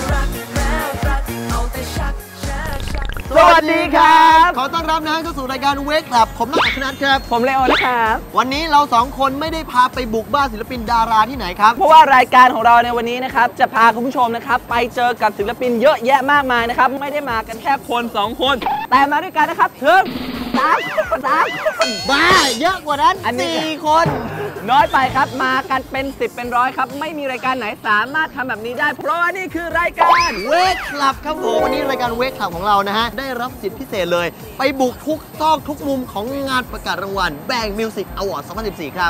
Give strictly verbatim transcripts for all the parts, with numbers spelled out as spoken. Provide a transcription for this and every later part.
สวัสดีครับขอต้อนรับนะเข้าสู่รายการ Wake Up ผมนักอัครนัทครับผมเลโอนะครับวันนี้เราสองคนไม่ได้พาไปบุกบ้านศิลปินดาราที่ไหนครับเพราะว่ารายการของเราในวันนี้นะครับจะพาคุณผู้ชมนะครับไปเจอกับศิลปินเยอะแยะมากมายนะครับไม่ได้มากันแค่คนสองคนแต่มาด้วยกันนะครับถึงสามสามบ้าเยอะกว่านั้นสี่คนน้อยไปครับมากันเป็นสิบเป็นร้อยครับไม่มีรายการไหนสามารถทำแบบนี้ได้เพราะว่านี่คือรายการ Wake Up ครับผมวันนี้รายการ Wake Up ของเรานะฮะได้รับสิทธิพิเศษเลยไปบุกทุกซอกทุกมุมของงานประกาศรางวัล Bang Music Award สองพันสิบสี่ครับ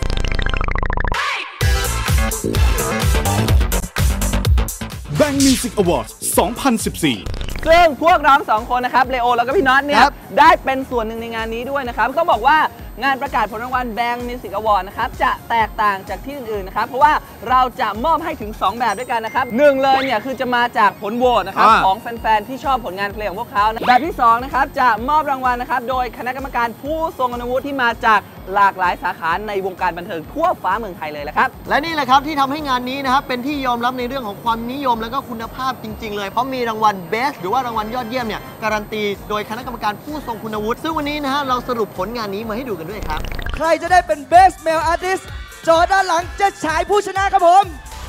Bang Music Award สองพันสิบสี่ซึ่งพวกเราสองคนนะครับเลโอแล้วก็พี่น็อตเนี่ยได้เป็นส่วนหนึ่งในงานนี้ด้วยนะครับต้องบอกว่างานประกาศผลรางวัล Bang Music Award นะครับจะแตกต่างจากที่อื่นๆนะครับเพราะว่าเราจะมอบให้ถึงสองแบบด้วยกันนะครับหนึ่งเลยเนี่ยคือจะมาจากผลโหวตนะครับของแฟนๆที่ชอบผลงานเพลงของพวกเขาแบบที่สองนะครับจะมอบรางวัลนะครับโดยคณะกรรมการผู้ทรงคุณวุฒิที่มาจากหลากหลายสาขาในวงการบันเทิงทั่วฟ้าเมืองไทยเลยแหละครับและนี่แหละครับที่ทำให้งานนี้นะครับเป็นที่ยอมรับในเรื่องของความนิยมและก็คุณภาพจริงๆเลยเพราะมีรางวัล Best หรือว่ารางวัลยอดเยี่ยมเนี่ยการันตีโดยคณะกรรมการผู้ทรงคุณวุฒิซึ่งวันนี้นะฮะเราสรุปผลงานนี้มาให้ดูกันด้วยครับใครจะได้เป็น Best Male Artist จอด้านหลังจะฉายผู้ชนะครับผม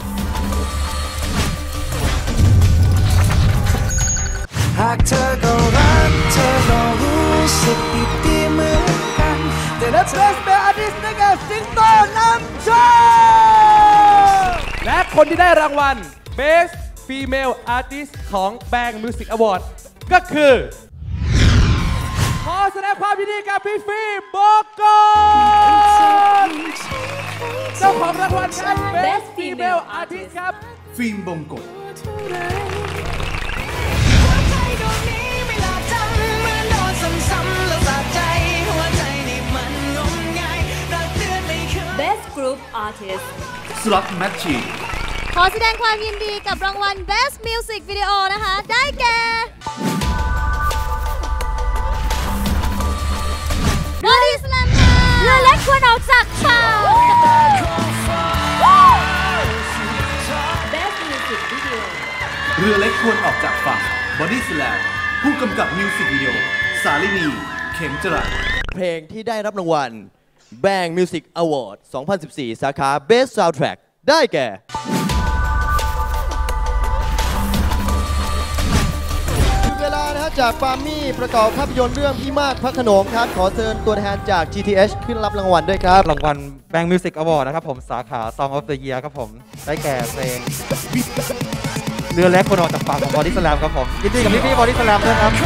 หากเธอก็รักเธอก็รู้สึกดีๆเหมือนกันแต่และ Best Male Artist ได้แก่สิงโตนำโชคและคนที่ได้รางวัล Best Female Artist ของ Bang Music Award ก็คือขอแสดงความยินดีกับพี่ฟิล์มบกรเจ้าของรางวัลครับ Best Female Artist ครับฟิล์มบงกฎ Best Group Artist สล็อตแมทชีขอแสดงความยินดีกับรางวัล Best Music Video นะคะได้แก่บอดี้สแลมค่ะเรือเล็กควรออกจากฝั่ง Best Music Video เรือเล็กควรออกจากฝั่งบอดี้สแลมผู้กำกับมิวสิกวิดีโอสาลินีเข็มจรัสเพลงที่ได้รับรางวัล Bang Music Award สองพันสิบสี่ สาขา Best Soundtrack ได้แก่เวลานะฮะจากปาล์มี่ประกอบภาพยนตร์เรื่องพี่มากพระโขนงครับขอเชิญตัวแทนจาก จี ที เอช ขึ้นรับรางวัลด้วยครับรางวัล Bang Music Award นะครับผมสาขา Song of the Year ครับผมได้แก่เพลงเรือเล็กคนออกจากฝั่งของ Body Slam ครับผมยินดีกับพี่ๆ Body Slam ด้วยครับ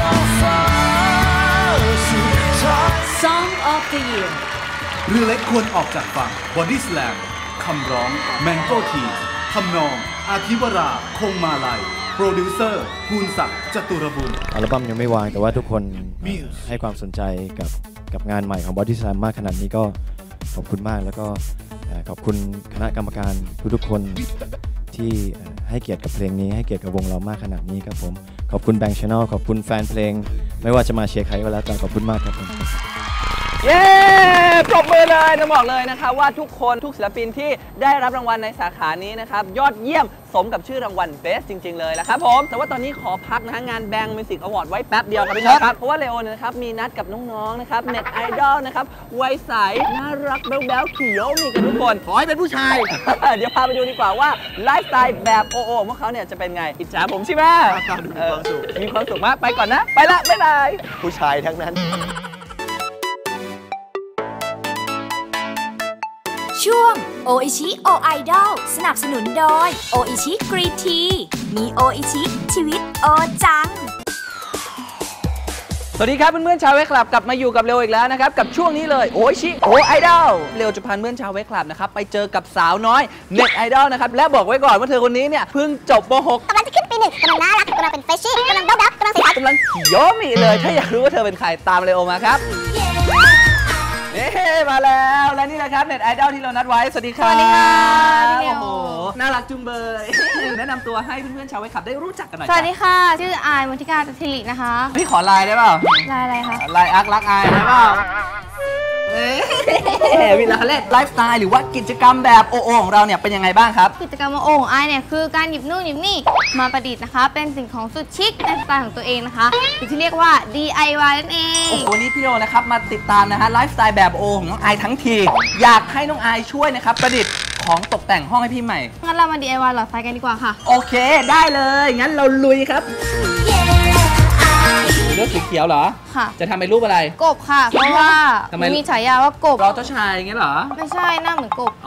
Song of the Year เรือเล็กควรออกจากฝั่ง Body Slam คำร้อง Mango Tea ทำนองอาทิวราคงมาลัยโปรดิวเซอร์ภูนศักดิ์จตุรบุญอัลบั้มยังไม่วางแต่ว่าทุกคนให้ความสนใจกับกับงานใหม่ของ Body Slam มากขนาดนี้ก็ขอบคุณมากแล้วก็ขอบคุณคณะกรรมการทุกๆคนที่ให้เกียรติกับเพลงนี้ให้เกียรติกับวงเรามากขนาดนี้ครับผมขอบคุณ Bang Channel ขอบคุณแฟนเพลงไม่ว่าจะมาเชียร์ใครก็แล้วแต่ขอบคุณมากครับผมเย้ปรบมือเลยจะบอกเลยนะคะว่าทุกคนทุกศิลปินที่ได้รับรางวัลในสาขานี้นะครับยอดเยี่ยมสมกับชื่อรางวัล Best จริงๆเลยละครับผมแต่ว่าตอนนี้ขอพักนะฮะงาน Bang Music Award ไว้แป๊บเดียวครับพี่น้องครับเพราะว่าเลโอนะครับมีนัดกับน้องๆนะครับเน็ตไอดอลนะครับวัยใสน่ารักแบ๊วๆขี่โยมีกันทุกคนขอให้เป็นผู้ชายเดี๋ยวพาไปดูดีกว่าว่าไลฟ์สไตล์แบบโอโอของเขาเนี่ยจะเป็นไงอิจฉาผมใช่ไหมมีความสุขมากไปก่อนนะไปละบ๊ายบายผู้ชายทั้งนั้นช่วงโออิชิโอไอดอลสนับสนุนโดยโออิชิกรีนทีมีโออิชิชีวิตโอจังสวัสดีครับเพื่อนๆชาวเวคลับกลับมาอยู่กับเร็วอีกแล้วนะครับกับช่วงนี้เลยโออิชิโอไอดอลเร็วจะพาเพื่อนชาวเวคลับนะครับไปเจอกับสาวน้อยเน็ตไอดอลนะครับและบอกไว้ก่อนว่าเธอคนนี้เนี่ยเพิ่งจบม หกกำลังจะขึ้นปีหนึ่งกำลังน่ารักกำลังเป็นเฟชชี่กำลังเบ๊ะๆกำลังใสๆกำลังโยมีเลยถ้าอยากรู้ว่าเธอเป็นใครตามเร็วมาครับเฮ้มาแล้วและนี่แหละครับเน็ตไอดอลที่เรานัดไว้สวัสดีครับสวัสดีค่ะโอ้โหน่ารักจุงเบยแนะนำตัวให้เพื่อนๆชาวเวคลับได้รู้จักกันหน่อยสวัสดีค่ะชื่ออายมนทิกาจันทิรินะคะพี่ขอไลน์ได้เปล่าไลน์อะไรคะไลน์อักรักอายได้เปล่าเวลาเล่นไลฟ์สไตล์หรือว่ากิจกรรมแบบโอโอของเราเนี่ยเป็นยังไงบ้างครับกิจกรรมโอของไอเนี่ยคือการหยิบนู่นหยิบนี่มาประดิษฐ์นะคะเป็นสิ่งของสุดชิคในสไตล์ของตัวเองนะคะหรือที่เรียกว่า ดี ไอ วาย นั่นเองโอ้โหวันนี้พี่โดนะครับมาติดตามนะฮะไลฟ์สไตล์แบบโอของน้องไอทั้งทีอยากให้น้องไอช่วยนะครับประดิษฐ์ของตกแต่งห้องให้พี่ใหม่งั้นเรามา ดี ไอ วาย หลอดไฟกันดีกว่าค่ะโอเคได้เลยงั้นเราลุยครับเลือกสีเขียวเหรอค่ะจะทำเป็นรูปอะไรกบค่ะเพราะว่ามีฉายาว่ากบเราเจ้าชายอย่างเงี้ยเหรอไม่ใช่หน้าเหมือนกบ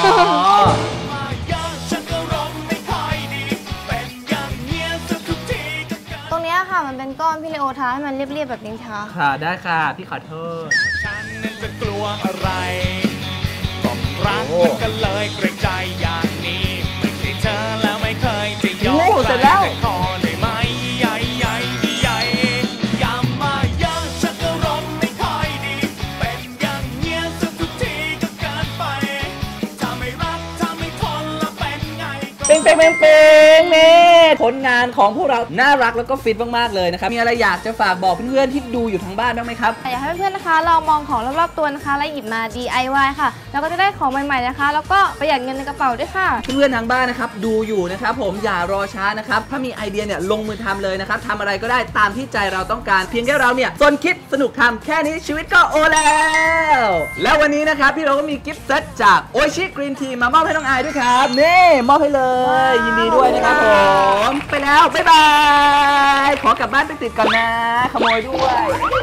ตรงนี้ค่ะมันเป็นก้อนพี่เลโอทาให้มันเรียบๆแบบนี้ค่ะค่ะได้ค่ะพี่ขอโทษฉันนั้นจะกลัวอะไรต้องรักมันก็เลยเกรงใจอย่างนี้ไม่ใช่เธอแล้วไม่เคยจะยอมเสร็จแล้วขอได้ไหมใหญ่ใหญ่ใหญ่อย่ามาเยอะฉันก็ร้องไม่ค่อยดีเป็นอย่างเงี้ยสักทุกทีก็เกินไปถ้าไม่รักถ้าไม่ทนแล้วเป็นไงเป้งเป้งเป้งเป้งนี่ผลงานของพวกเราน่ารักแล้วก็ฟิตมากๆเลยนะครับมีอะไรอยากจะฝากบอกเพื่อนๆที่ดูอยู่ทางบ้านบ้างไหมครับอยากให้เพื่อนๆนะคะลองมองของรอบๆตัวนะคะแล้วหยิบมา ดี ไอ วาย ค่ะแล้วก็จะได้ของใหม่ๆนะคะแล้วก็ประหยัดเงินในกระเป๋าด้วยค่ะเพื่อนๆทางบ้านนะครับดูอยู่นะครับผมอย่ารอช้านะครับถ้ามีไอเดียเนี่ยลงมือทำเลยนะครับทำอะไรก็ได้ตามที่ใจเราต้องการเพียงแค่เราเนี่ยสนคิดสนุกทำแค่นี้ชีวิตก็โอแล้วแล้ววันนี้นะครับพี่เราก็มีกิฟต์เซตจากโอชิกรีนทีมามอบให้น้องไอด้วยครับนี่มอบให้เลยยินดีด้วยนะครับผมไปแล้วบ๊ายบายขอกลับบ้านไปติดก่อนนะขโมยด้วย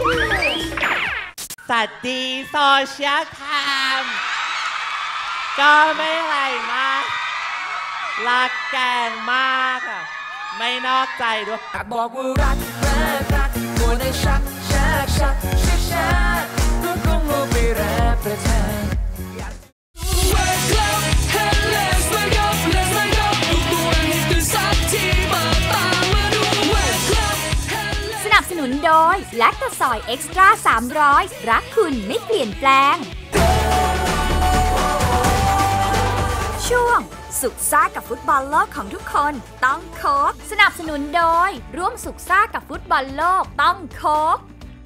สวัสดีโซเชียลไทม์ก็ไม่ไรมากรักแกงมากอ่ะไม่นอกใจด้วยบอกว่ารักรักรักมัวในชักชักชักชักชักก็คงรู้ไปแรบประทานสนับสนุนโดยแลคโตซอยเอ็กซ์ตร้าสามร้อยรักคุณไม่เปลี่ยนแปลงช่วงสุขซ่ากับฟุตบอลโลกของทุกคนต้องโค้กสนับสนุนโดยร่วมสุขซ่ากับฟุตบอลโลกต้องโค้ก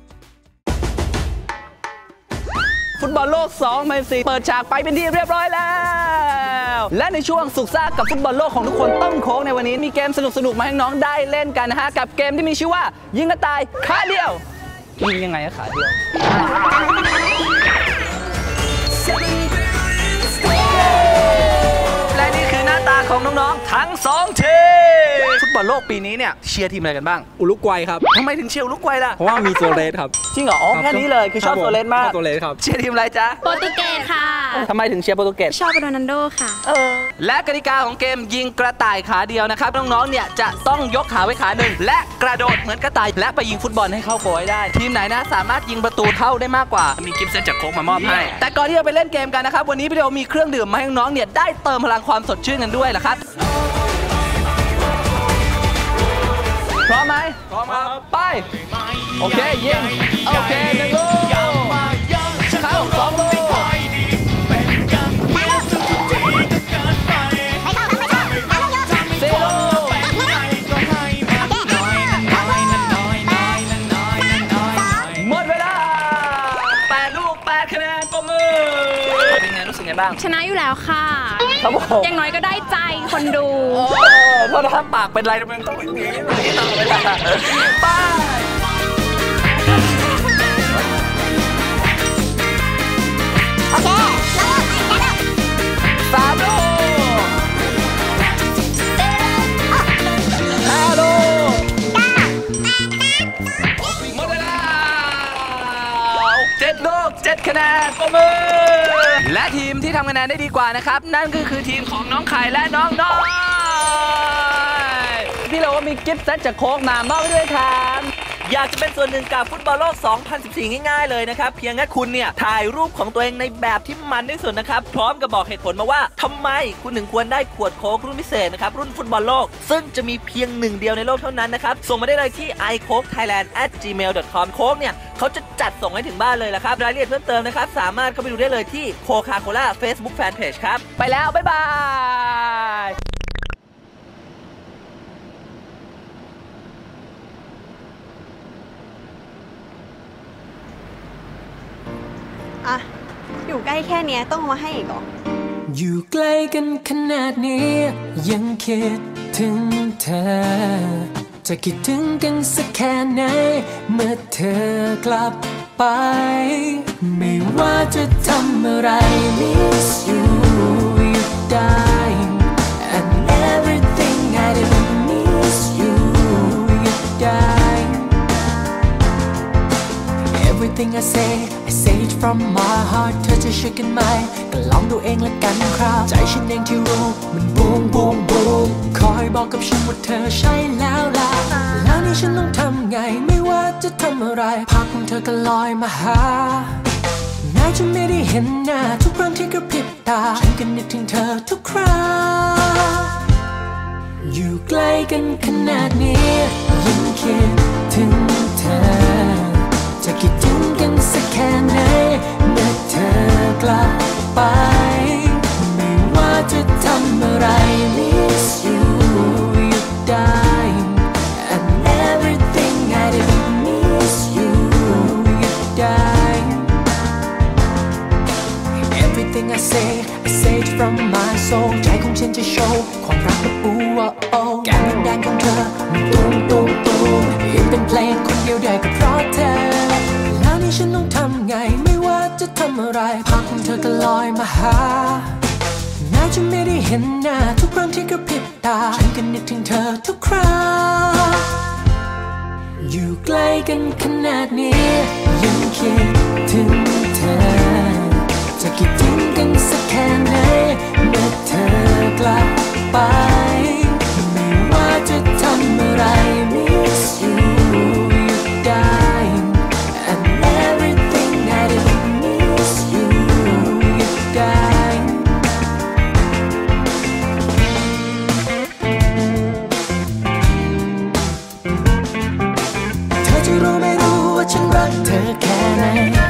ฟุตบอลโลก สองพันสิบสี่ เปิดฉากไปเป็นที่เรียบร้อยแล้วและในช่วงสุขซ่ากับฟุตบอลโลกของทุกคนต้องโค้งในวันนี้มีเกมสนุกๆมาให้น้องได้เล่นกันนะฮะกับเกมที่มีชื่อว่ายิงกระต่ายขาเดียวยิงยังไงอะขาเดียวและนี่คือหน้าตาของน้องๆทั้งสองทีมฟุตบอลโลกปีนี้เนี่ยเชียร์ทีมอะไรกันบ้างอุรุกวัยครับทำไมถึงเชียร์อุรุกวัยล่ะเพราะว่ามีโซเลสครับจริงเหรอแค่นี้เลยคือชอบโซเลสมากโซเลสครับเชียร์ทีมอะไรจ๊ะโปรตุเกสค่ะทำไมถึงเชียร์โปรตุเกสชอบโรนัลโดค่ะเออและกติกาของเกมยิงกระต่ายขาเดียวนะครับน้องๆเนี่ยจะต้องยกขาไว้ขาหนึ่งและกระโดดเหมือนกระต่ายและไปยิงฟุตบอลให้เข้าโกลได้ทีมไหนนะสามารถยิงประตูเข้าได้มากกว่ามีกิฟต์เซตจากโค้กมามอบให้แต่ก่อนที่จะไปเล่นเกมกันนะครับวันนี้พี่เดียวมีเครื่องดื่มมาให้น้องๆเนี่ยได้เติมพลังความสดชื่นกันด้วยล่ะครับพร้อมไหมพร้อมครับไปโอเคยิงโอเคหนึ่งลูกเข้าสองลูกสี่ลูกหมดเวลาแปดลูกแปดคะแนนปรบมือเป็นไงรู้สึกไงบ้างชนะอยู่แล้วค่ะครับผมอย่างน้อยก็ได้ใจคนดูเพราะถ้าปากเป็นไรมันต้องอย่างนี้ตลอดเวลาไปโอเคสามลูกห้าลูกหมดเวลาเจ็ดลูกเจ็ดคะแนนปรบมือและทีมที่ทำคะแนนได้ดีกว่านะครับนั่นก็คือทีมของน้องไข่และน้องน้อยพี่เราก็มีกิฟต์เซตจากโค้กมามอบให้ด้วยครับอยากจะเป็นส่วนหนึ่งกับฟุตบอลโลก สองพันสิบสี่ ง่ายๆเลยนะครับเพียงแค่คุณเนี่ยถ่ายรูปของตัวเองในแบบที่มันที่สุดนะครับพร้อมกับบอกเหตุผลมาว่าทำไมคุณถึงควรได้ขวดโค้กรุ่นพิเศษนะครับรุ่นฟุตบอลโลกซึ่งจะมีเพียงหนึ่งเดียวในโลกเท่านั้นนะครับส่งมาได้เลยที่ ไอ โค้ก ไทยแลนด์ แอท จีเมล ดอท คอม โค้กเนี่ยเขาจะจัดส่งให้ถึงบ้านเลยละครับรายละเอียดเพิ่มเติมนะครับสามารถเข้าไปดูได้เลยที่โคคาโคล่า Facebook Fanpage ครับไปแล้วบ๊ายบายอะอยู่ใกล้แค่เนี้ยต้องเอามาให้อีกเหรออยู่ใกล้กันขนาดนี้ยังคิดถึงเธอจะคิดถึงกันสักแค่ไหนเมื่อเธอกลับไปไม่ว่าจะทำอะไร miss you you dying and everything I do miss you you dying everything I say I say it from my heart เธอจะเชื่อกันไหมก็ลองดูเองละกันครับใจฉันเองที่รู้มันบูมบูมบูมคอยบอกกับฉันว่าเธอใช่แล้วล่ะแล้วนี่ฉันต้องทำไงไม่ว่าจะทำอะไรภาพของเธอก็ลอยมาหาแม้จะไม่ได้เห็นหน้าทุกครั้งที่กระพริบตาฉันก็นึกถึงเธอทุกคราอยู่ใกล้กันขนาดนี้ยังคิดถึงเธอจะคิดถึงกันสักแค่ไหนเมื่อเธอกลับไปไม่ว่าจะทำอะไร miss you you dying and everything I do miss you you dying everything I say I say it from my soul ใจของฉันจะโชว์ความรักแบบอูอ่ะโอ้แก้มแดงของเธอมันตุ้มตุ้มตุ้มยังเป็นเพลงคนเดียวได้ก็เพราะเธอแล้วนี่ฉันต้องทำไงไม่ว่าจะทำอะไรภาพของเธอก็ลอยมาหาแม้จะไม่ได้เห็นหน้าทุกครั้งที่กระพริบตาฉันก็นึกถึงเธอทุกคราอยู่ใกล้กันขนาดนี้ยังคิดถึงเธอจะคิดถึงกันสักแค่ไหนเมื่อเธอกลับไปไม่ว่าจะทำอะไร miss you you dying and everything I do miss you you dying เธอจะรู้ไม่รู้ว่าฉันรักเธอแค่ไหน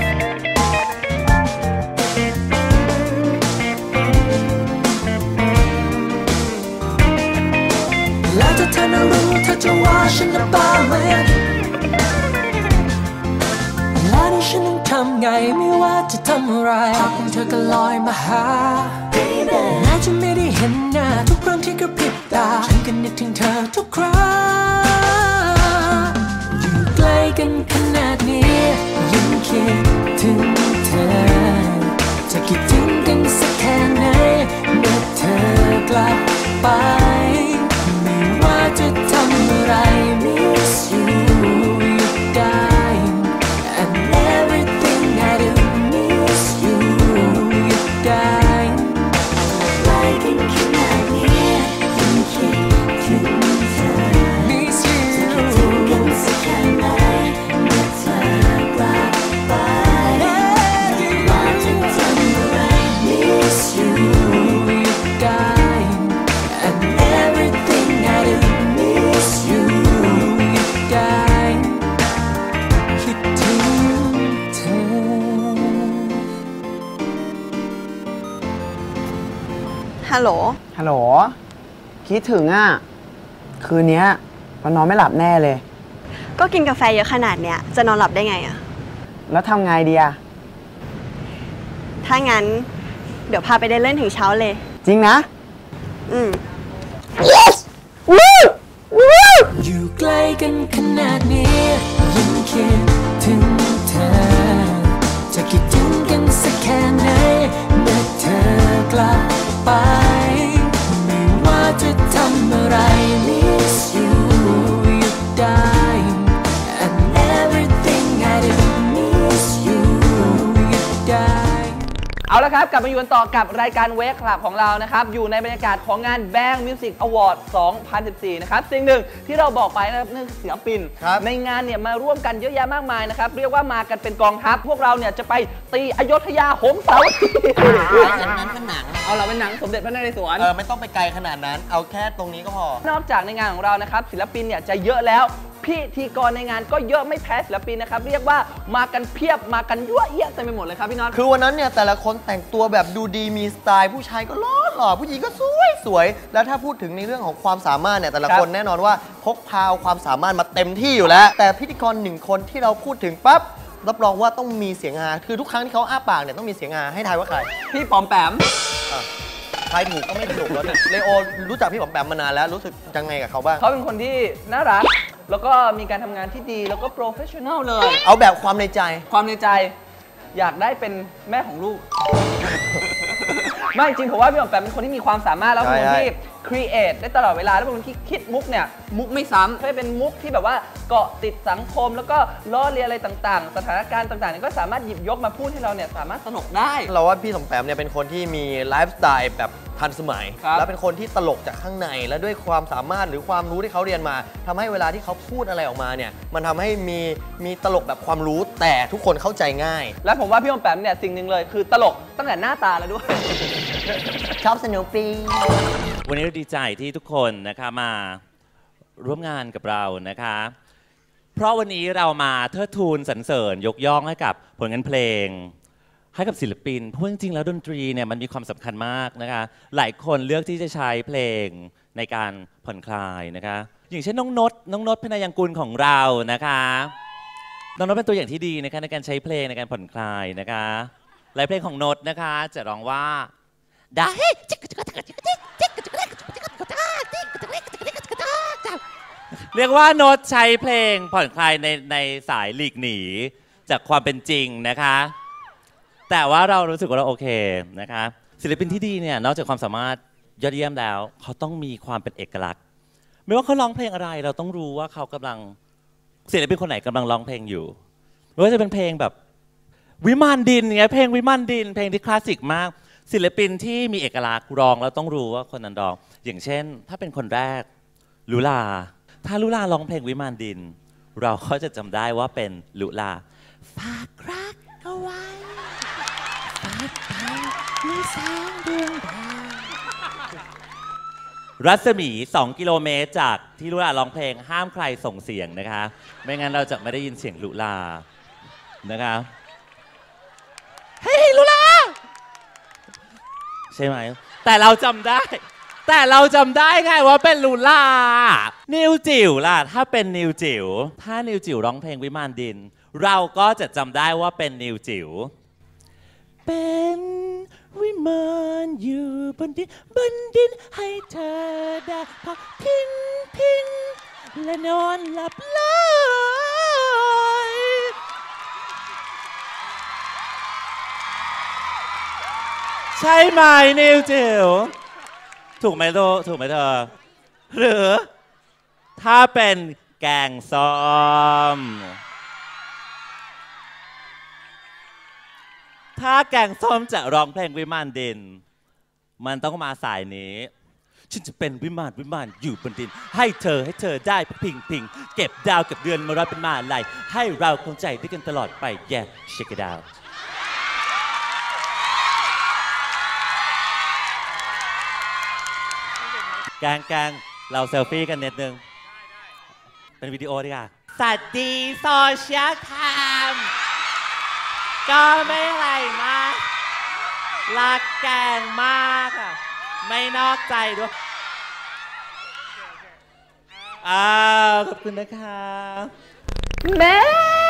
แล้วถ้าเธอน่ะรู้เธอจะว่าฉันน่ะบ้าไหมแล้วนี่ฉันต้องทำไงไม่ว่าจะทำอะไรภาพของเธอก็ลอยมาหาแม้จะไม่ได้เห็นหน้าทุกครั้งที่กระพริบตาฉันก็นึกถึงเธอทุกคราอยู่ใกล้กันขนาดนี้ยังคิดถึงเธอจะคิดถึงกันสักแค่ไหนเมื่อเธอกลับไปไม่ว่าจะทำอะไร miss you you dying and everything I do miss you you dying ใกล้กันขนาดนี้ยังคิดถึงเธอ miss you จะคิดถึงกันสักแค่ไหนเมื่อเธอกลับไปไม่ว่าจะทำอะไร miss you you dying and everything I do miss you you dying คิดถึงเธอฮัลโหลฮัลโหล คิดถึงอ่ะ คืนนี้มันนอนไม่หลับแน่เลยก็กินกาแฟเยอะขนาดเนี้ยจะนอนหลับได้ไงอะแล้วทำไงดีอะถ้างั้นเดี๋ยวพาไปเดินเล่นถึงเช้าเลยจริงนะอืม yes อยู่ใกล้กันขนาดนี้ยังคิดถึงเธอจะคิดถึงกันสักแค่ไหนเมื่อเธอกลับไปไม่ว่าจะทำอะไร miss you you dying and everything I do miss you you dying เอาละครับกลับมาอยู่กันต่อกับรายการเวกคลับของเรานะครับอยู่ในบรรยากาศของงาน Bang Music Award สองพันสิบสี่ นะครับสิ่งหนึ่งที่เราบอกไปนะครับนั่นคือศิลปินในงานเนี่ยมาร่วมกันเยอะแยะมากมายนะครับเรียกว่ามากันเป็นกองทัพพวกเราเนี่ยจะไปตีอโยธยาหงสาวดีอันนั้นเป็นหนังเอาเราเป็นหนังสมเด็จพระนเรศวรเออไม่ต้องไปไกลขนาดนั้นเอาแค่ตรงนี้ก็พอนอกจากในงานของเรานะครับศิลปินเนี่ยจะเยอะแล้วพิธีกรในงานก็เยอะไม่แพ้ศิลปินนะครับเรียกว่ามากันเพียบมากันยั่วเอี้ยเต็มไปหมดเลยครับพี่น็อตคือวันนั้นเนี่ยแต่ละคนแต่งตัวแบบดูดีมีสไตล์ผู้ชายก็หล่อหล่อผู้หญิงก็สวยสวยแล้วถ้าพูดถึงในเรื่องของความสามารถเนี่ยแต่ละคนแน่นอนว่าพกพาความสามารถมาเต็มที่อยู่แล้วแต่พิธีกรหนึ่งคนที่เราพูดถึงปั๊บรับรองว่าต้องมีเสียงฮาคือทุกครั้งที่เขาอ้าปากเนี่ยต้องมีเสียงฮาให้ทายว่าใครพี่ปอมแปมทายถูกก็ไม่ถูกแล้วเลโอรู้จักพี่ปอมแปมมานานแล้วรู้สึกยังไงกับเขาบ้างเขาเป็นคนที่น่ารักแล้วก็มีการทำงานที่ดีแล้วก็โปรเฟชชั่นอลเลยเอาแบบความในใจความในใจอยากได้เป็นแม่ของลูก ไม่จริงผมว่าพี่ปอมแปมเป็นคนที่มีความสามารถแล้วเป็นคนที่ครีเอทได้ตลอดเวลาแล้วเป็นคนที่คิดมุกเนี่ยมุกไม่ซ้ำให้เป็นมุกที่แบบว่าเกาะติดสังคมแล้วก็ล้อเลียนอะไรต่างๆ สถานการณ์ต่างๆเนี่ยก็สามารถหยิบยกมาพูดให้เราเนี่ยสามารถสนุกได้เราว่าพี่ปอมแปมเนี่ยเป็นคนที่มีไลฟ์สไตล์แบบทันสมัยแล้วเป็นคนที่ตลกจากข้างในและด้วยความสามารถหรือความรู้ที่เขาเรียนมาทำให้เวลาที่เขาพูดอะไรออกมาเนี่ยมันทำให้มีมีตลกแบบความรู้แต่ทุกคนเข้าใจง่ายและผมว่าพี่ปอมแปมเนี่ยสิ่งหนึ่งเลยคือตลกตั้งแต่หน้าตาแล้วด้วยชอบสนุกปีวันนี้เราดีใจที่ทุกคนนะคะมาร่วมงานกับเรานะคะเพราะวันนี้เรามาเทิดทูนสรรเสริญยกย่องให้กับผลงานเพลงให้กับศิลปินเพราะจริงๆแล้วดนตรีเนี่ยมันมีความสำคัญมากนะคะหลายคนเลือกที่จะใช้เพลงในการผ่อนคลายนะคะอย่างเช่นน้องนดน้องนดพนยังกุลของเรานะคะน้องนดเป็นตัวอย่างที่ดีนะคะในการใช้เพลงในการผ่อนคลายนะคะหลายเพลงของนดนะคะจะร้องว่าได้เรียกว่าโน้ตใช้เพลงผ่อนคลายในในสายหลีกหนีจากความเป็นจริงนะคะแต่ว่าเรารู้สึกว่าเราโอเคนะคะศิลปินที่ดีเนี่ยนอกจากความสามารถยอดเยี่ยมแล้วเขาต้องมีความเป็นเอกลักษณ์ไม่ว่าเขาร้องเพลงอะไรเราต้องรู้ว่าเขากำลังศิลปินคนไหนกำลังร้องเพลงอยู่ไม่ว่าจะเป็นเพลงแบบวิมานดินไงเพลงวิมานดินเพลงที่คลาสสิกมากศิลปินที่มีเอกลักษณ์ร้องแล้วต้องรู้ว่าคนนั้นร้องอย่างเช่นถ้าเป็นคนแรกลุลาถ้าลุลาร้องเพลงวิมานดินเราก็จะจำได้ว่าเป็นลุลาฝากรักเอาไว้ฝากไปในแสงดวงดาวรัศมีสองกิโลเมตรจากที่ลุลาร้องเพลงห้ามใครส่งเสียงนะคะไม่งั้นเราจะไม่ได้ยินเสียงลุลานะคะเฮ้ยลุลาใช่ไหมแต่เราจำได้แต่เราจำได้ไงว่าเป็นลูล่านิวจิ๋วล่ะถ้าเป็นนิวจิ๋วถ้านิวจิ๋วร้องเพลงวิมานดินเราก็จะจำได้ว่าเป็นนิวจิ๋วเป็นวิมานอยู่บนดินบนดินให้เธอได้พักพิงพิงและนอนหลับไหลใช่ไหมนิวจิ๋วถูกไหมโตถูกไหมเธอหรือถ้าเป็นแกงส้มถ้าแกงส้มจะร้องเพลงวิมานดินมันต้องมาสายนี้ฉันจะเป็นวิมานวิมานอยู่บนดินให้เธอให้เธอได้พิงพิงเก็บดาวกับเดือนมาร้อยเป็นมาลัยให้เราคงใจด้วยกันตลอดไป yeah check it outแกงแกงเราเซลฟี่กันนิดนึงเป็นวิดีโอดีค่ะสวัสดีโซเชียลไทม์ก็ไม่ไรมากรักแกงมากอ่ะไม่นอกใจด้วยอ้าวขอบคุณนะคะแม่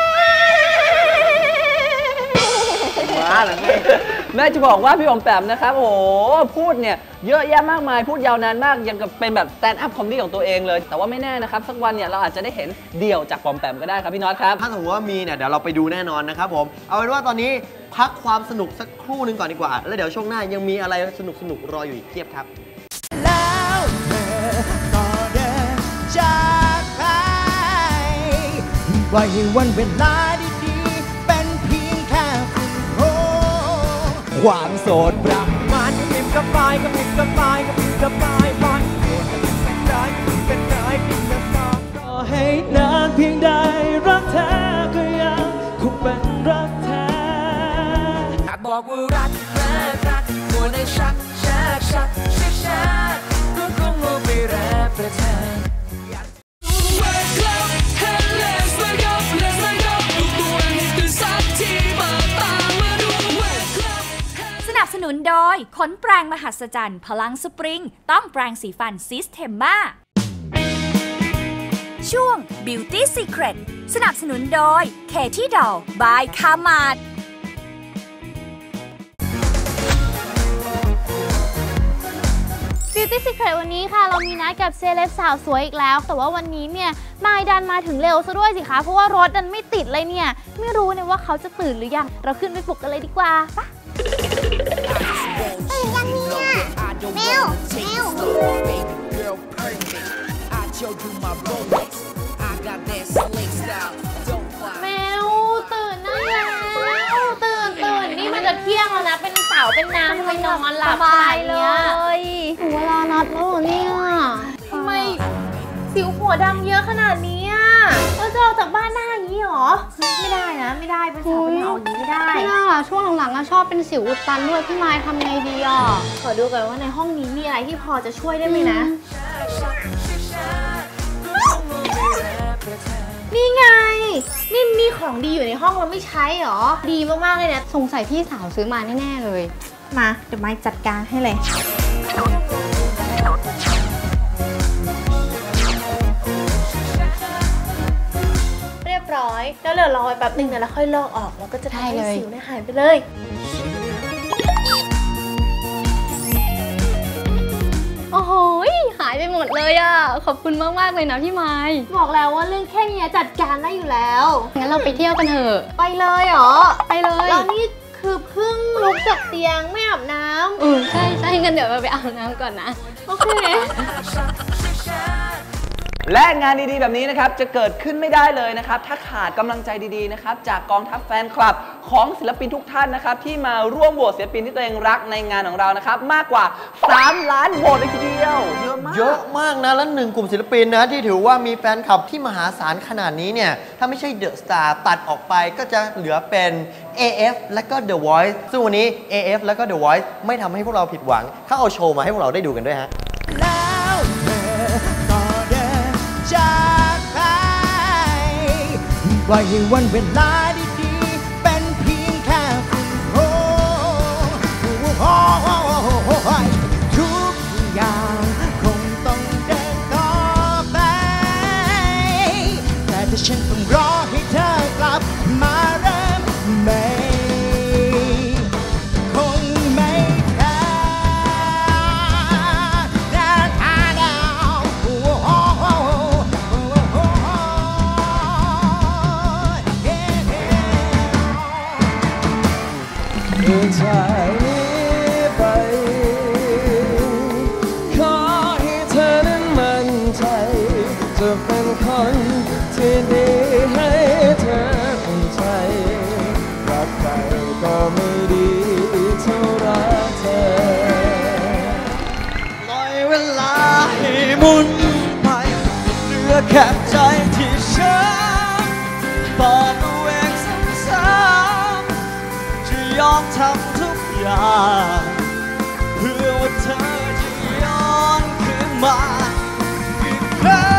มาหรือไงแม่จะบอกว่าพี่ปอมแปมนะครับโอ้โหพูดเนี่ยเยอะแยะมากมายพูดยาวนานมากยังกับเป็นแบบสแตนด์อัพคอมเมดี้ของตัวเองเลยแต่ว่าไม่แน่นะครับสักวันเนี่ยเราอาจจะได้เห็นเดี่ยวจากปอมแปมก็ได้ครับพี่น็อตครับถ้าสมมติว่ามีเนี่ยเดี๋ยวเราไปดูแน่นอนนะครับผมเอาเป็นว่าตอนนี้พักความสนุกสักครู่หนึ่งก่อนดีกว่าแล้วเดี๋ยวช่วงหน้ายังมีอะไรสนุกสนุกรออยู่อีกเทียบครับแล้วเธอก็เดินจากไปปล่อยให้วันเวลาดีๆเป็นเพียงแค่ฝุ่นโผล่ความโสดประมาณกระพริบกระปายกระพริบกระปายกระพริบกระปายปล่อยเป็นได้เป็นได้เป็นกระสอบต่อให้นานเพียงใดรักแท้ก็ยังคงเป็นรักแท้หากบอกว่ารักแท้รักมัวในชักชักชักชักชักก็คงรู้ไม่แรงประทานสนับสนุนโดยขนแปรงมหัศจรรย์พลังสปริงต้องแปรงสีฟันซิสเทมมาช่วง Beauty Secret สนับสนุนโดย Katy Doll by Kmart Beauty Secret วันนี้ค่ะเรามีนัดกับเซเลบสาวสวยอีกแล้วแต่ว่าวันนี้เนี่ยนายดันมาถึงเร็วซะด้วยสิคะเพราะว่ารถดันไม่ติดเลยเนี่ยไม่รู้เนี่ยว่าเขาจะตื่นหรือยังเราขึ้นไปปลุกกันเลยดีกว่าปะตื่นยังเนี่ยแมวแมวแมวตื่นได้แล้วตื่นตื่นนี่มันจะเที่ยงแล้วนะเป็นสาวเป็นน้ำทำไมนอนหลับสบายเลยถึงเวลานัดแล้วเหรอเนี่ยทำไมสิวหัวดำเยอะขนาดนี้อ่ะเราจะออกจากบ้านได้อย่างนี้หรอไม่ได้นะไม่ได้เป็นสาวเป็นเอาอย่างนี้ไม่ได้ไม่ได้ช่วงหลังๆชอบเป็นสิวอุดตันด้วยพี่ไม้ทำไงดีอ่ะขอดูกันว่าในห้องนี้มีอะไรที่พอจะช่วยได้ไหมนะนี่ไงนี่มีของดีอยู่ในห้องเราไม่ใช้หรอดีมากๆเลยเนี่ยสงสัยพี่สาวซื้อมาแน่ๆเลยมาเดี๋ยวไม้จัดการให้เลยเรียบร้อยแล้วเดี๋ยวรอแป๊บนึงนะแล้วค่อยลอกออกแล้วก็จะทำให้สิวเนี่ยหายไปเลยโอ้โหหายไปหมดเลยอ่ะขอบคุณมากๆเลยนะพี่ไม้บอกแล้วว่าเรื่องแค่นี้จัดการได้อยู่แล้วงั้นเราไปเที่ยวกันเถอะไปเลยเหรอไปเลยแล้วนี่คือเพิ่งลุกจากเตียงไม่อาบน้ำอือใช่ใช่งั้นเดี๋ยวเราไปอาบน้ำก่อนนะโอเคและงานดีๆแบบนี้นะครับจะเกิดขึ้นไม่ได้เลยนะครับถ้าขาดกำลังใจดีๆนะครับจากกองทัพแฟนคลับของศิลปินทุกท่านนะครับที่มาร่วมโหวตศิลปินที่ตัวเองรักในงานของเรานะครับมากกว่าสามล้านโหวตเลยทีเดียวเยอะมากเยอะมากนะแล้วหนึ่งกลุ่มศิลปินนะที่ถือว่ามีแฟนคลับที่มหาศาลขนาดนี้เนี่ยถ้าไม่ใช่เดอะสตาร์ตัดออกไปก็จะเหลือเป็น เอ เอฟ และก็ The Voice ซึ่งวันนี้ เอ เอฟ และก็ The Voice ไม่ทำให้พวกเราผิดหวังเขาเอาโชว์มาให้พวกเราได้ดูกันด้วยฮะปล่อยให้วันเวลาดีๆเป็นเพียงแค่ฝุ่นโผงทุกอย่างคงต้องเดินต่อไปแต่ถ้าฉันต้องรอให้เธอกลับมาเริ่มใหม่คงไม่ได้แต่ถ้าดาวจากนี้ไปขอให้เธอนั้นมั่นใจจะเป็นคนที่ดีให้เธอภูมิใจรักใครก็ไม่ดีเท่ารักเธอปล่อยเวลาให้หมุนไปเหลือแค่ใจที่ฉันบอกตัวเองซ้ำๆจะยอมทำทุกอย่างเพื่อว่าเธอจะย้อนคืนมาอีกครั้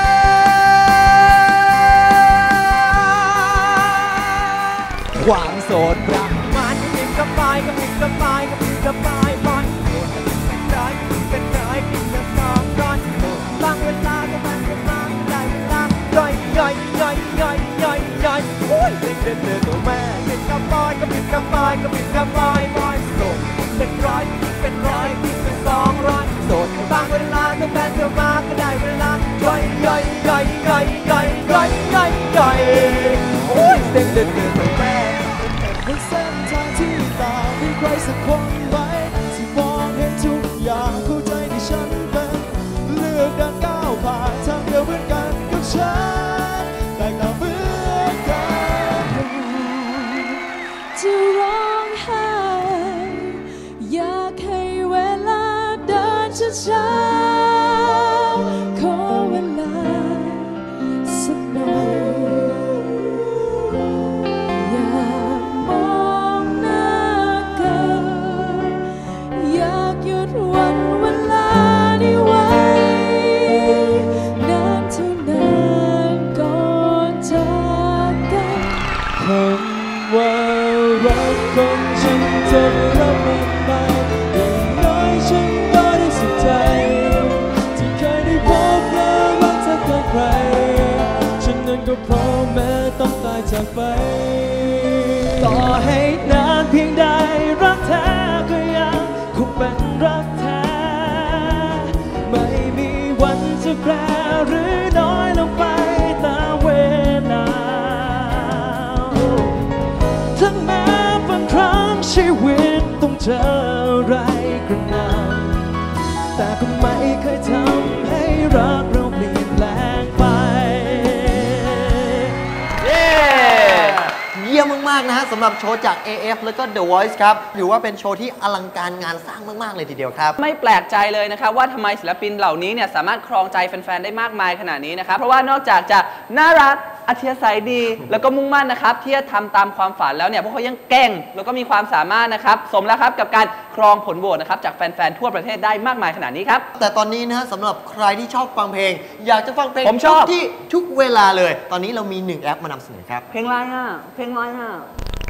งความโสดรักมันกินกับไปกับกินกับไปกับกินกับไปมันโสดจะเป็นไรเป็นไรกินกับสองร้อนบางเวลาก็มันก็มาได้เวลาย่อยย่อยย่อยย่อยย่อยย่อยโอ้ยเด็กเด็กเด็กตัวแม่กินกับไปกับกินกับไปกับกินกับไปมันโสดเป็นร้อยเป็นร้อยกินเป็นสองร้อยโสดบางเวลาก็แฟนก็มาก็ได้เวลาย่อยย่อยย่อยย่อยย่อยย่อยย่อยย่อยโอ้ยเด็กเด็กเด็กตัวแม่เป็นเส้นทางที่ต่างให้ใครสักคนไว้ที่มองเห็นทุกอย่างเข้าใจที่ฉันเป็นเลือกเดินก้าวผ่านทางเดียวเหมือนกันกับฉันแต่ก็เหมือนกันจะร้องไห้อยากให้เวลาเดินช้าๆขอเวลาสักหน่อยก็พร้อมแม้ต้องตายจากไปต่อให้นานเพียงใดรักแท้ก็ยังคงเป็นรักแท้ไม่มีวันจะแปรหรือน้อยลงไปตามเวลาทั้งแม้บางครั้งชีวิตต้องเจออะไรกระหน่ำแต่ก็ไม่เคยทำให้รักเราเปลี่ยนแปลงไปเยี่ยมมากๆนะฮะสำหรับโชว์จาก เอ เอฟ แล้วก็ The Voice ครับถือว่าเป็นโชว์ที่อลังการงานสร้างมากๆเลยทีเดียวครับไม่แปลกใจเลยนะครับว่าทำไมศิลปินเหล่านี้เนี่ยสามารถครองใจแฟนๆได้มากมายขนาดนี้นะครับเพราะว่านอกจากจะน่ารักอัธยาศัยดีแล้วก็มุ่งมั่นนะครับที่จะทำตามความฝันแล้วเนี่ยพวกเขายังเก่งแล้วก็มีความสามารถนะครับสมแล้วครับกับการครองผลโหวตนะครับจากแฟนๆทั่วประเทศได้มากมายขนาดนี้ครับแต่ตอนนี้นะฮะสำหรับใครที่ชอบฟังเพลงอยากจะฟังเพลงผมชอบที่ทุกเวลาเลยตอนนี้เรามีหนึ่งแอปมานำเสนอครับเพลงอะไรอ่ะเพลงอะไรอ่ะ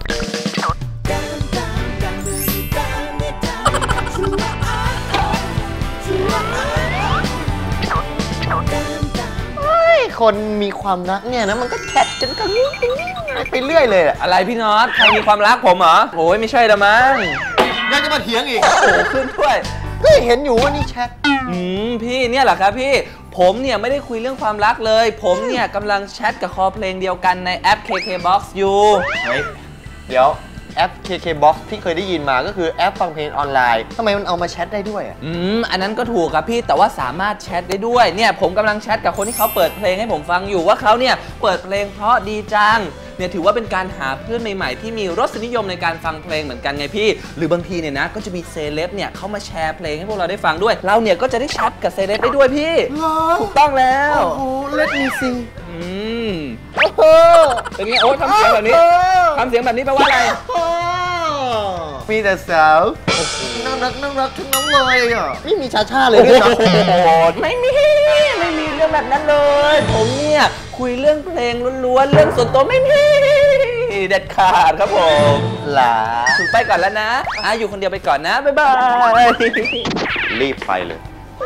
คนมีความรักเนี่ยนะมันก็แชทกันกันไปเรื่อยเลยอะไรพี่น็อตใครมีความรักผมเหรอโอ้ยไม่ใช่ละมั้งยังจะมาเถียงอีกโอ้โหขึ้นด้วยก็เห็นอยู่ว่านี่แชทอืมพี่เนี่ยเหรอครับพี่ผมเนี่ยไม่ได้คุยเรื่องความรักเลยผมเนี่ยกำลังแชทกับคอเพลงเดียวกันในแอป เค เค บ็อกซ์ อยู่เฮ้ยเดี๋ยวแอป เค เค บ็อกซ์ ที่เคยได้ยินมาก็คือแอปฟังเพลงออนไลน์ทำไมมันเอามาแชทได้ด้วยอ่ะอืมอันนั้นก็ถูกครับพี่แต่ว่าสามารถแชทได้ด้วยเนี่ยผมกำลังแชทกับคนที่เขาเปิดเพลงให้ผมฟังอยู่ว่าเขาเนี่ยเปิดเพลงเพราะดีจังเนี่ยถือว่าเป็นการหาเพื่อนใหม่ๆที่มีรสนิยมในการฟังเพลงเหมือนกันไงพี่หรือบางทีเนี่ยนะก็จะมีเซเลบเนี่ยเขามาแชร์เพลงให้พวกเราได้ฟังด้วยเราเนี่ยก็จะได้แชทกับเซเลบได้ด้วยพี่ถูกต้องแล้วโอ้โหเล็ดมีซีอืมเป็นไงโอ้ทำเสียงแบบนี้ทำเสียงแบบนี้แปลว่าอะไรมีแต่สาวน่ารักน่ารักทั้งนั้นเลยอ่ะไม่มีชาชาเลยด้วยนะไม่มีไม่มีเรื่องแบบนั้นเลยผมเนี่ยคุยเรื่องเพลงล้วนๆเรื่องส่วนตัวไม่มีเด็ดขาดครับผมหลาถูกไปก่อนแล้วนะอ่ะอยู่คนเดียวไปก่อนนะบ๊ายบายรีบไปเลย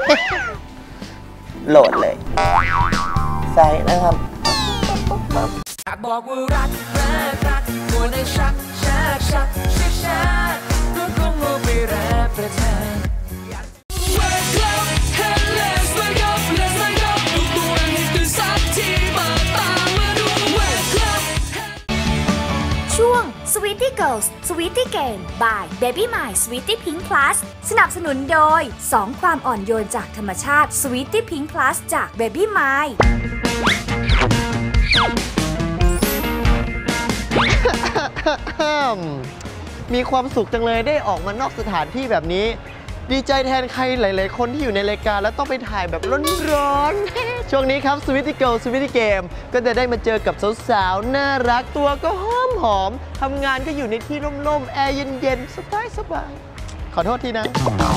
โหลดเลยใส่นะครับบอกว่ารักรักรักมัวในชักชักชักชักชักก็คงเอาไปแรปประทานช่วง Sweetie Girls Sweetie Game by Baby My Sweetie Pink Plus สนับสนุนโดยสองความอ่อนโยนจากธรรมชาติ Sweetie Pink Plus จาก Baby My มีความสุขจังเลยได้ออกมานอกสถานที่แบบนี้ดีใจแทนใครหลายๆคนที่อยู่ในรายการแล้วต้องไปถ่ายแบบร้อนๆช่วงนี้ครับ Sweetie Girl Sweetie Game ก็จะได้มาเจอกับสาวๆน่ารักตัวก็หอมหอมทำงานก็อยู่ในที่ร่มๆแอร์เย็นๆสบายๆขอโทษทีนะ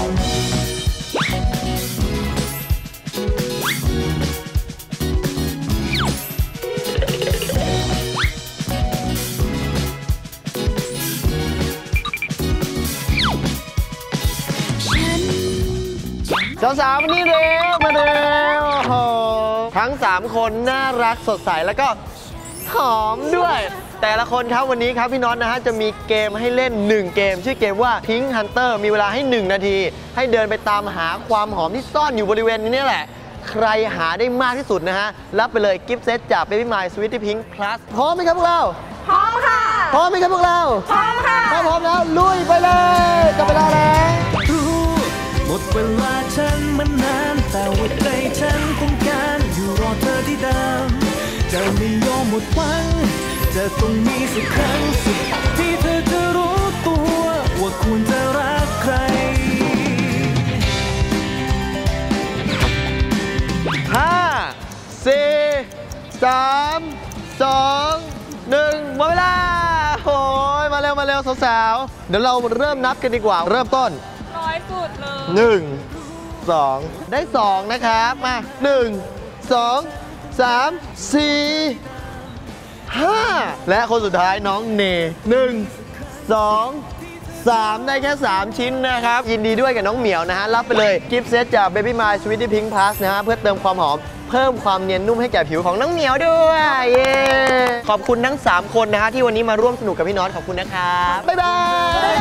สาวๆมานี่เร็วมาเร็วโอ้ทั้งสามคนน่ารักสดใสแล้วก็หอมด้วยแต่ละคนครับวันนี้ครับพี่น็อตนะฮะจะมีเกมให้เล่นหนึ่งเกมชื่อเกมว่า Pink Hunter มีเวลาให้หนึ่งนาทีให้เดินไปตามหาความหอมที่ซ่อนอยู่บริเวณนี้นี่แหละใครหาได้มากที่สุดนะฮะรับไปเลยกิฟต์เซตจาก Baby My Sweetie Pink Plus พร้อมไหมครับพวกเราพร้อมค่ะพร้อมไหมครับพวกเราพร้อมค่ะถ้าพร้อมแล้วลุยไปเลยจับเวลาแล้วหมดเวลาฉันมันนานแต่ว่าใจฉันต้องการอยู่รอเธอที่เดิมจะไม่ยอมหมดหวังจะต้องมีสักครั้งสุดที่เธอจะรู้ตัวว่าควรจะรักใครห้าสี่สามสองหนึ่งหมดเวลาโอ้ยมาเร็วมาเร็วสาวๆเดี๋ยวเราเริ่มนับกันดีกว่าเริ่มต้นน้อยสุดเลยหนึ่งสองได้สองนะครับมาหนึ่งสองสามสี่ห้าและคนสุดท้ายน้องเนหนึ่งสองสสามได้แค่สามชิ้นนะครับยินดีด้วยกับน้องเหมียวนะฮะรับไปเลยกิฟต์เซตจาก Baby My Sweetie Pink Plus นะฮะเพื่อเติมความหอมเพิ่มความเนียนนุ่มให้แก่ผิวของน้องเหมียวด้วยเย้ขอบคุณทั้งสามคนนะฮะที่วันนี้มาร่วมสนุกกับพี่น็อตขอบคุณนะครับบ๊ายบาย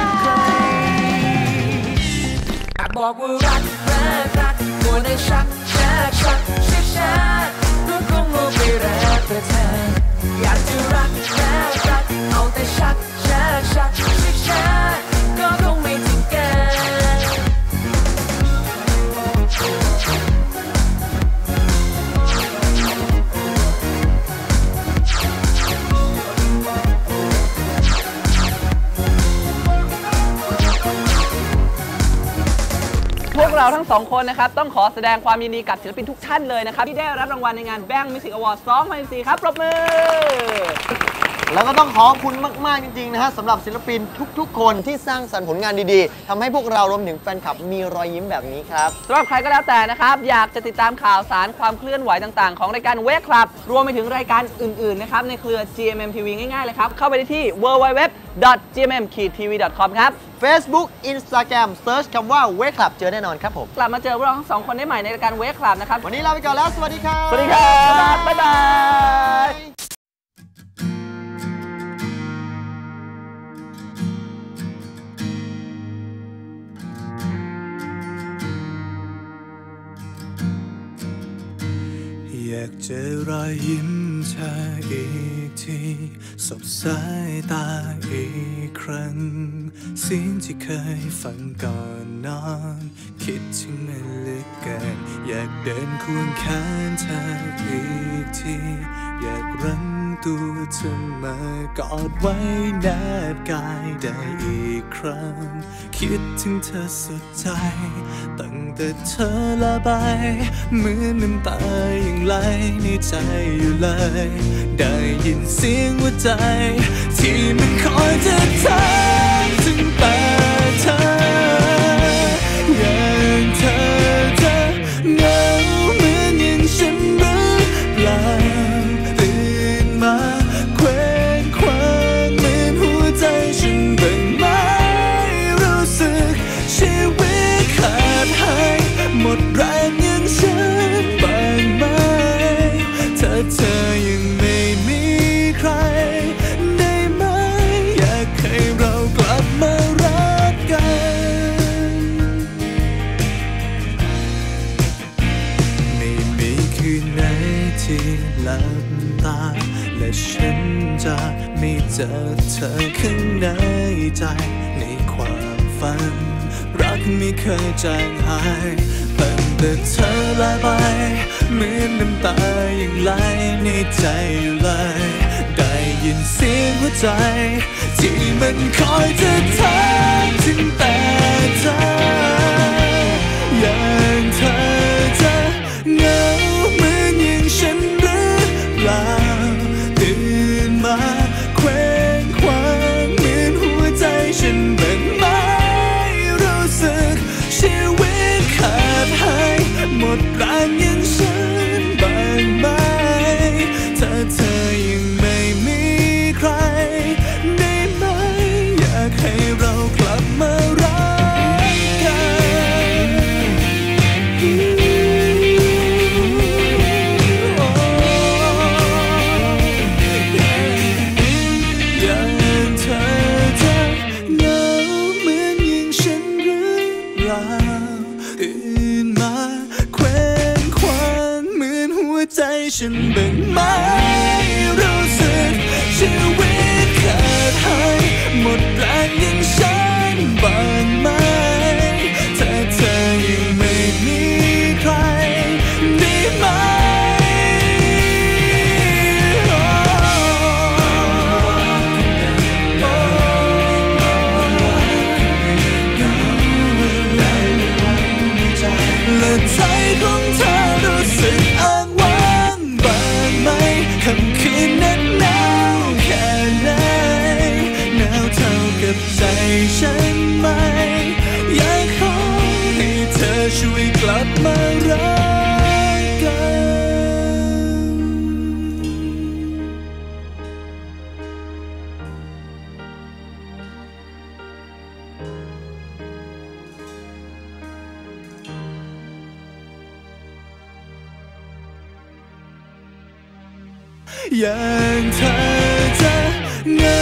บอกว่ารักรักรักมัวแต่ชักชักชักชักชักก็คงไม่รักแต่เธออยากจะรักรักรักเอาแต่ชักชักชักชักชักก็คงไม่ถึงกันพวกเราทั้งสองคนนะครับต้องขอแสดงความยินดีกับศิลปินทุกท่านเลยนะครับที่ได้รับรางวัลในงาน Bang Music Award สองพันสิบสี่ครับปรบมือแล้วก็ต้องขอบคุณมากๆจริงๆนะฮะสำหรับศิลปินทุกๆคนที่สร้างสรรค์ผลงานดีๆทำให้พวกเรารวมถึงแฟนคลับมีรอยยิ้มแบบนี้ครับสำหรับใครก็แล้วแต่นะครับอยากจะติดตามข่าวสารความเคลื่อนไหวต่างๆของรายการ Wake Club รวมไปถึงรายการอื่นๆนะครับในเครือ จี เอ็ม เอ็ม ที วี ง่ายๆเลยครับเข้าไปได้ที่ ดับเบิลยู ดับเบิลยู ดับเบิลยู ดอท จี เอ็ม เอ็ม ที วี ดอท คอม ครับ Facebook Instagram Search คำว่า Wake Club เจอแน่นอนครับผมกลับมาเจอพวกเราทั้งสองคนได้ใหม่ในรายการ Wake Club นะครับวันนี้ลาไปก่อนแล้วสวัสดีครับสวัสดีครับบ๊ายบายอยากเจอรอยยิ้มเธออีกทีสบสายตาอีกครั้งเสียงที่เคยฟังก่อนนอนคิดถึงมันเหลือเกินอยากเดินควงแขนเธออีกทีอยากรั้งตัวเธอมากอดไว้แนบกายได้อีกครั้งคิดถึงเธอสุดใจตั้งแต่เธอละไปเหมือนน้ำตายังไหลในใจอยู่เลยได้ยินเสียงหัวใจที่มันคอยจะถามถึงตาเธออย่างเธอจะเหงาเหมือนอย่างฉันหรือเปล่าตื่นมาเคว้งคว้างเหมือนหัวใจฉันบ้างไหมรู้สึกชีวิตขาดหายหมดแรงอย่างฉันบ้างไหมถ้าเธอยังไม่มีใครได้ไหมอยากให้เรากลับมารักกันไม่มีคืนไหนที่หลับตาและฉันจะไม่เจอเธอข้างในใจในความฝันรักไม่เคยจางหายตั้งแต่เธอลาไปเหมือนน้ำตายังไหลในใจอยู่เลยได้ยินเสียงหัวใจที่มันคอยจะถามถึงแต่เธออย่างเธอจะเหงาเหมือนอย่างฉันหรือเปล่าตื่นมาเคว้งคว้างเหมือนหัวใจฉันเป็นไหมรู้สึกชีวิตขาดหายหมดแรงอย่างฉันบ้างไหมถ้าเธอยังไม่มีใครได้ไหมอยากให้เรากลับมารักกันอย่างเธอจะเหงาเหมือนอย่างฉันหรือเปล่าตื่นมาเคว้งคว้างเหมือนหัวใจฉันบ้างไหมรู้สึกชีวิตขาดหายหมดแรงอย่างฉันบ้างไหมถ้าเธอยังไม่มีใครได้ไหมและใจของเธอรู้สึกอ้างว้างบ้างไหมค่ำคืนนั้นหนาวแค่อย่างเธอจะเหงา